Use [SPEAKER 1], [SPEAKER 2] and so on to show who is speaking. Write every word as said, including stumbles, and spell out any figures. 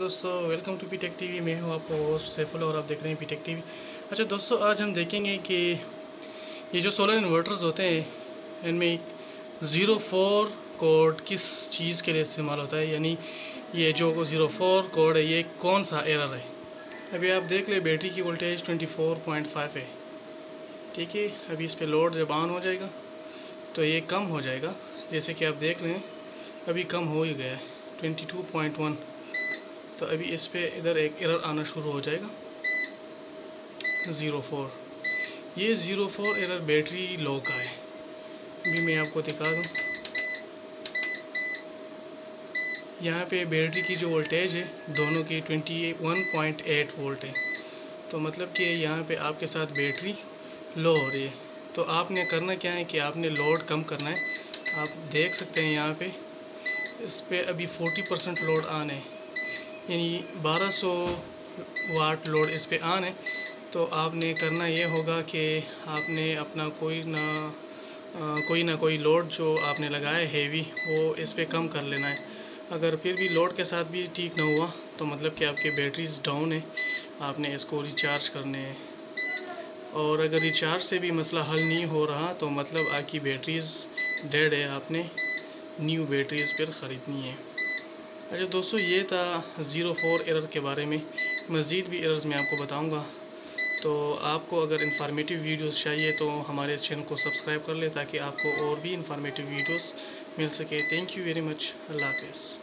[SPEAKER 1] दोस्तों, welcome to पीटेक TV. मैं हूं आपको होस्ट सैफुल और आप देख रहे हैं पीटेक टीवी। अच्छा दोस्तों, आज हम देखेंगे कि ये जो सोलर इन्वर्टर्स होते हैं इनमें ज़ीरो फोर कोड किस चीज़ के लिए इस्तेमाल होता है, यानी ये जो ज़ीरो फोर कोड है ये कौन सा एरर है। अभी आप देख ले, बैटरी की voltage twenty four point five है, ठीक है। अभी इस पर लोड जब ऑन हो जाएगा तो ये कम हो जाएगा, जैसे कि आप देख रहे हैं अभी कम हो ही गया है ट्वेंटी टू पॉइंट वन। तो अभी इस पे इधर एक एरर आना शुरू हो जाएगा ज़ीरो फोर। ये zero four error battery low का है। अभी मैं आपको दिखा दूँ, यहाँ पे बैटरी की जो वोल्टेज है दोनों की twenty one point eight volt है। तो मतलब कि यहाँ पे आपके साथ बैटरी लो हो रही है। तो आपने करना क्या है कि आपने लोड कम करना है। आप देख सकते हैं यहाँ पे इस पे अभी फोर्टी परसेंट लोड ऑन है, यानी बारह सौ वाट लोड इस पे ऑन है। तो आपने करना ये होगा कि आपने अपना कोई ना आ, कोई ना कोई लोड जो आपने लगाया है हेवी, वो इस पे कम कर लेना है। अगर फिर भी लोड के साथ भी ठीक ना हुआ तो मतलब कि आपकी बैटरीज डाउन है, आपने इसको रिचार्ज करने हैं। और अगर रिचार्ज से भी मसला हल नहीं हो रहा तो मतलब आपकी बैटरीज डेड है, आपने न्यू बैटरीज फिर ख़रीदनी है। अच्छा दोस्तों, ये था ज़ीरो फोर एरर के बारे में। मज़ीद भी एरर्स मैं आपको बताऊंगा। तो आपको अगर इन्फॉर्मेटिव वीडियोस चाहिए तो हमारे इस चैनल को सब्सक्राइब कर ले, ताकि आपको और भी इन्फॉर्मेटिव वीडियोस मिल सके। Thank you very much. अल्लाह हाफ़िज़।